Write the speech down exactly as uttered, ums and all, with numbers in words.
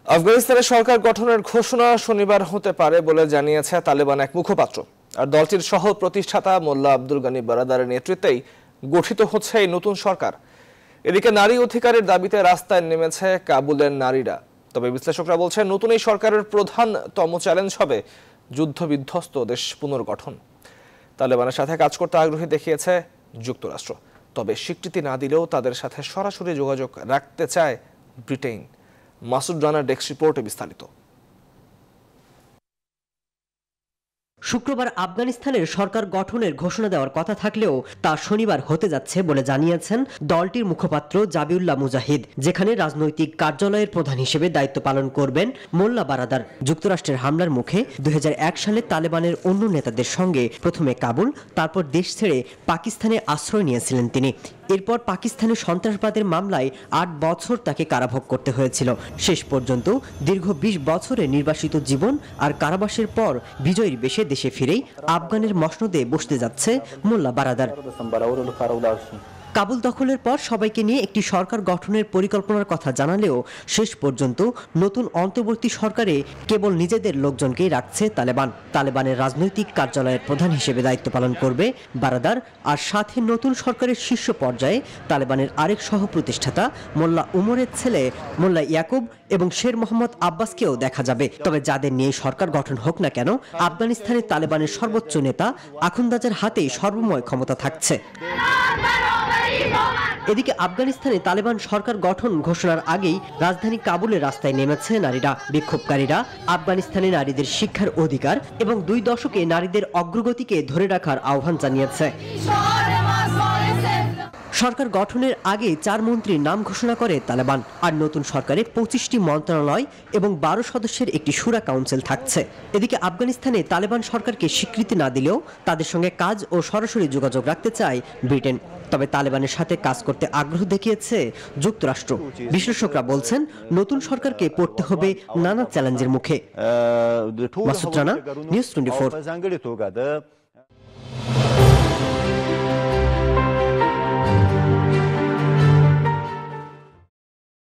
আফগানিস্তানের সরকার গঠনের ঘোষণা শনিবার হতে পারে বলে জানিয়েছে তালেবান এক মুখপাত্র। আর দলটির সহ প্রতিষ্ঠাতা মোল্লা আব্দুল গানি বারাদারের নেতৃত্বেই গঠিত হচ্ছে এই নতুন সরকার। এদিকে নারী অধিকারের দাবিতে রাস্তায় নেমেছে কাবুলের নারীরা। তবে বিশ্লেষকরা বলছেন নতুন এই সরকারের প্রধানতম চ্যালেঞ্জ হবে যুদ্ধবিধ্বস্ত দেশ পুনর্গঠন। তালেবানের সাথে কাজ করতে আগ্রহী দেখিয়েছে যুক্তরাষ্ট্র, তবে স্বীকৃতি না দিলেও তাদের সাথে সরাসরি যোগাযোগ রাখতে চায় ব্রিটেন। মাসুদ রানার ডেস্ক রিপোর্টে বিস্তারিত। শুক্রবার আফগানিস্তানের সরকার গঠনের ঘোষণা দেওয়ার কথা থাকলেও তা শনিবার হতে যাচ্ছে বলে জানিয়েছেন দলটির মুখপাত্র জাবিউল্লাহ মুজাহিদ, যেখানে রাজনৈতিক কার্যালয়ের প্রধান হিসেবে দায়িত্ব পালন করবেন মোল্লা বারাদার। যুক্তরাষ্ট্রের হামলার মুখে দুই হাজার এক সালে তালেবানের অন্য নেতাদের সঙ্গে প্রথমে কাবুল, তারপর দেশ ছেড়ে পাকিস্তানে আশ্রয় নিয়েছিলেন তিনি। এরপর পাকিস্তানের সন্ত্রাসবাদের মামলায় আট বছর তাকে কারাভোগ করতে হয়েছিল। শেষ পর্যন্ত দীর্ঘ বিশ বছরের নির্বাসিত জীবন আর কারাবাসের পর বিজয়ীর বেশে দেশে ফিরেই আফগানের মসনদে বসতে যাচ্ছে মোল্লা বারাদার। কাবুল দখলের পর সবাইকে নিয়ে একটি সরকার গঠনের পরিকল্পনার কথা জানালেও শেষ পর্যন্ত নতুন অন্তর্বর্তী সরকারে কেবল নিজেদের লোকজনকেই রাখছে তালেবান। তালেবানের রাজনৈতিক কার্যালয়ের প্রধান হিসেবে দায়িত্ব পালন করবে বারাদার, আর সাথে নতুন সরকারের শীর্ষ পর্যায়ে তালেবানের আরেক সহ প্রতিষ্ঠাতা মোল্লা উমরের ছেলে মোল্লা ইয়াকুব এবং শের মোহাম্মদ আব্বাসকেও দেখা যাবে। তবে যাদের নিয়ে সরকার গঠন হোক না কেন, আফগানিস্তানে তালেবানের সর্বোচ্চ নেতা আখুন্দাজের হাতেই সর্বময় ক্ষমতা থাকছে। এদিকে আফগানিস্তানে তালেবান সরকার গঠন ঘোষণার আগেই রাজধানী কাবুলের রাস্তায় নেমেছে নারীরা। বিক্ষোভকারীরা আফগানিস্তানে নারীদের শিক্ষার অধিকার এবং দুই দশকে নারীদের অগ্রগতিকে ধরে রাখার আহ্বান জানিয়েছে। সরকার গঠনের আগে চার মন্ত্রীর নাম ঘোষণা করে তালেবান, আর নতুন সরকারে পঁচিশটি মন্ত্রণালয় এবং বারো সদস্যের একটি শুরা কাউন্সিল থাকছে। এদিকে আফগানিস্তানে তালেবান সরকারকে স্বীকৃতি না দিলেও তাদের সঙ্গে কাজ ও সরাসরি যোগাযোগ রাখতে চায় ব্রিটেন। তবে তালেবানের সাথে কাজ করতে আগ্রহ দেখিয়েছে যুক্তরাষ্ট্র। বিশ্লেষকরা বলছেন নতুন সরকারকে পড়তে হবে নানা চ্যালেঞ্জের মুখে। Masud Rana, news twenty four.